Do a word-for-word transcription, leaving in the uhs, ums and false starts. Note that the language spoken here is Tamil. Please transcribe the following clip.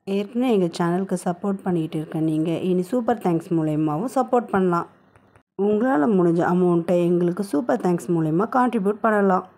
ஏற்கனவே எங்கள் சேனலுக்கு சப்போர்ட் பண்ணிக்கிட்டு இருக்க நீங்கள் இனி சூப்பர் தேங்க்ஸ் மூலயமாவும் சப்போர்ட் பண்ணலாம். உங்களால் முடிஞ்ச அமௌண்ட்டை எங்களுக்கு சூப்பர் தேங்க்ஸ் மூலயமா கான்ட்ரிபியூட் பண்ணலாம்.